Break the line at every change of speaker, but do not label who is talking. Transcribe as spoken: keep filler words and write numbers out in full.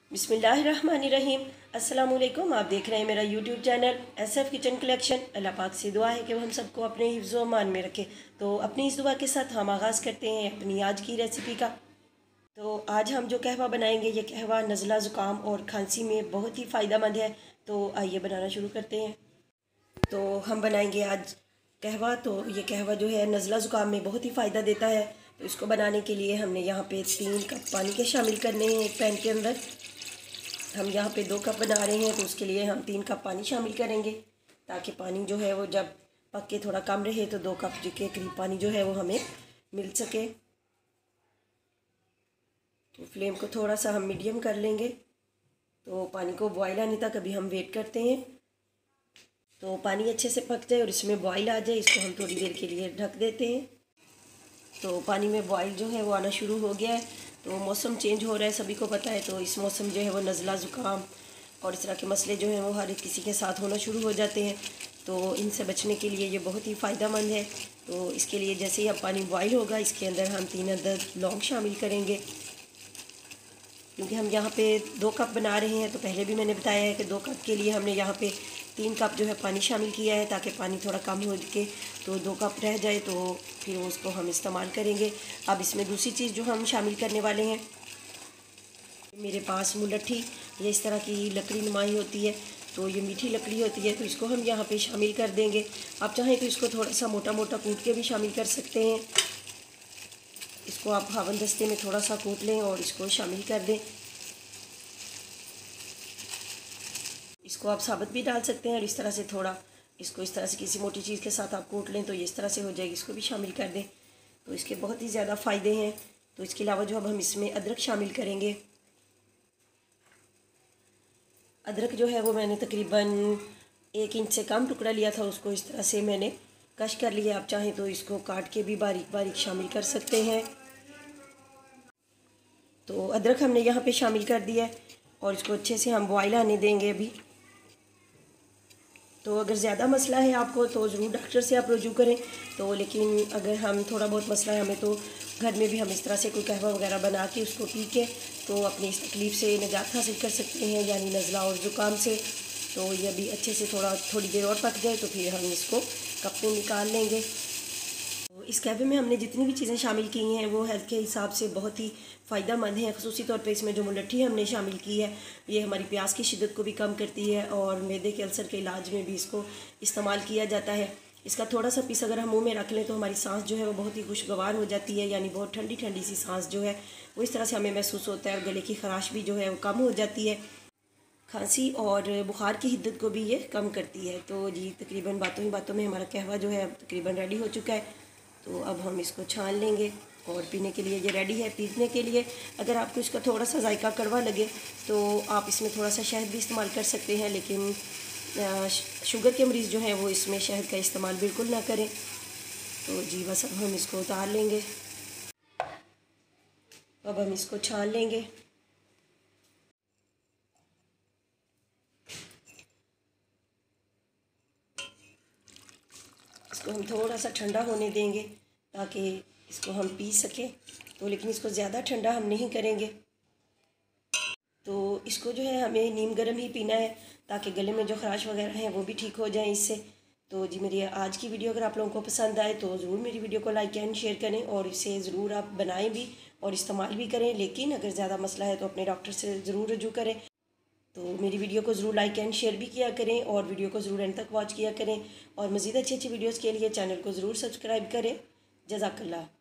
बिस्मिल्लाहिर्रहमानिर्रहीम। अस्सलाम वालेकुम। आप देख रहे हैं मेरा YouTube channel S F kitchen collection. Allah पाक से दुआ है कि वो हम सबको अपने हिफ्ज़ व अमान में रखे। तो अपनी इस दुआ के साथ हम आगाज़ करते हैं अपनी आज की रेसिपी का। तो आज हम जो कहवा बनाएंगे, ये कहवा नज़ला ज़ुकाम और खांसी में बहुत ही फ़ायदेमंद है। तो आइए बनाना शुरू करते हैं। तो हम बनाएंगे आज कहवा। तो ये कहवा जो है नज़ला ज़ुकाम में बहुत ही फ़ायदा देता है। तो इसको बनाने के लिए हमने यहाँ पे तीन कप पानी के शामिल करने हैं एक पैन के अंदर। हम यहाँ पे दो कप बना रहे हैं तो उसके लिए हम तीन कप पानी शामिल करेंगे, ताकि पानी जो है वो जब पक के थोड़ा कम रहे तो दो कप के करीब पानी जो है वो हमें मिल सके। तो फ्लेम को थोड़ा सा हम मीडियम कर लेंगे। तो पानी को बॉयल आने तक अभी हम वेट करते हैं। तो पानी अच्छे से पक जाए और इसमें बॉयल आ जाए, इसको हम थोड़ी देर के लिए ढक देते हैं। तो पानी में बॉयल जो है वो आना शुरू हो गया है। तो मौसम चेंज हो रहा है, सभी को पता है। तो इस मौसम जो है वो नज़ला ज़ुकाम और इस तरह के मसले जो हैं वो हर एक किसी के साथ होना शुरू हो जाते हैं। तो इनसे बचने के लिए ये बहुत ही फ़ायदेमंद है। तो इसके लिए जैसे ही अब पानी बॉयल होगा, इसके अंदर हम तीन अदद लौंग शामिल करेंगे। क्योंकि हम यहाँ पे दो कप बना रहे हैं, तो पहले भी मैंने बताया है कि दो कप के लिए हमने यहाँ पे तीन कप जो है पानी शामिल किया है, ताकि पानी थोड़ा कम हो के तो दो कप रह जाए, तो फिर उसको हम इस्तेमाल करेंगे। अब इसमें दूसरी चीज़ जो हम शामिल करने वाले हैं, मेरे पास मुलट्ठी ये इस तरह की लकड़ी नुमाई होती है। तो ये मीठी लकड़ी होती है, तो इसको हम यहाँ पे शामिल कर देंगे। आप चाहें तो इसको थोड़ा सा मोटा मोटा कूट के भी शामिल कर सकते हैं। इसको आप हावन दस्ते में थोड़ा सा कूट लें और इसको शामिल कर दें। इसको आप साबुत भी डाल सकते हैं और इस तरह से थोड़ा इसको इस तरह से किसी मोटी चीज़ के साथ आप कूट लें तो ये इस तरह से हो जाएगी। इसको भी शामिल कर दें। तो इसके बहुत ही ज़्यादा फ़ायदे हैं। तो इसके अलावा जो अब हम इसमें अदरक शामिल करेंगे। अदरक जो है वो मैंने तकरीबन एक इंच से कम टुकड़ा लिया था, उसको इस तरह से मैंने कश कर लिया। आप चाहें तो इसको काट के भी बारीक बारीक शामिल कर सकते हैं। तो अदरक हमने यहाँ पे शामिल कर दिया है और इसको अच्छे से हम बॉयल आने देंगे अभी। तो अगर ज़्यादा मसला है आपको तो ज़रूर डॉक्टर से आप रुजू करें। तो लेकिन अगर हम थोड़ा बहुत मसला है हमें, तो घर में भी हम इस तरह से कोई कहवा वगैरह बना के उसको पी के तो अपनी इस तकलीफ़ से निजात हासिल कर सकते हैं, यानी नज़ला और ज़ुकाम से। तो ये अभी अच्छे से थोड़ा थोड़ी देर और पक जाए तो फिर हम इसको कप में निकाल लेंगे। तो इस कहवे में हमने जितनी भी चीज़ें शामिल की हैं वो हेल्थ के हिसाब से बहुत ही फ़ायदेमंद हैं। ख़ुसूसी तौर पे इसमें जो मुलट्ठी हमने शामिल की है, ये हमारी प्यास की शिद्दत को भी कम करती है और मैदे के अल्सर के इलाज में भी इसको इस्तेमाल किया जाता है। इसका थोड़ा सा पीस अगर हम मुंह में रख लें तो हमारी सांस जो है वो बहुत ही खुशगवार हो जाती है, यानी बहुत ठंडी ठंडी सी सांस जो है वो इस तरह से हमें महसूस होता है और गले की खराश भी जो है वो कम हो जाती है। खांसी और बुखार की हिद्दत को भी ये कम करती है। तो जी तकरीबन बातों ही बातों में हमारा कहवा जो है तकरीबन रेडी हो चुका है। तो अब हम इसको छान लेंगे और पीने के लिए ये रेडी है। पीने के लिए अगर आपको इसका थोड़ा सा जायका कड़वा लगे तो आप इसमें थोड़ा सा शहद भी इस्तेमाल कर सकते हैं, लेकिन शुगर के मरीज़ जो हैं वो इसमें शहद का इस्तेमाल बिल्कुल ना करें। तो जी बस अब हम इसको उतार लेंगे। अब हम इसको छान लेंगे। इसको हम थोड़ा सा ठंडा होने देंगे ताकि इसको हम पी सकें। तो लेकिन इसको ज़्यादा ठंडा हम नहीं करेंगे। तो इसको जो है हमें नीम गर्म ही पीना है, ताकि गले में जो खराश वगैरह है वो भी ठीक हो जाए इससे। तो जी मेरी आज की वीडियो अगर आप लोगों को पसंद आए तो ज़रूर मेरी वीडियो को लाइक एंड शेयर करें और इसे ज़रूर आप बनाएं भी और इस्तेमाल भी करें। लेकिन अगर ज़्यादा मसला है तो अपने डॉक्टर से ज़रूर रुजू करें। तो मेरी वीडियो को ज़रूर लाइक एंड शेयर भी किया करें और वीडियो को ज़रूर एंड तक वॉच किया करें। और मज़ीद अच्छी अच्छी वीडियोज़ के लिए चैनल को ज़रूर सब्सक्राइब करें। जज़ाकल्लाह।